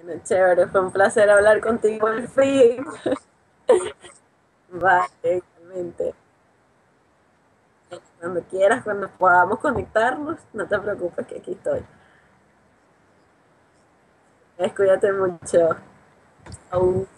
Bueno, chévere, fue un placer hablar contigo al fin. Vale, igualmente. Cuando quieras, cuando podamos conectarnos, no te preocupes que aquí estoy. Cuídate mucho. Chau.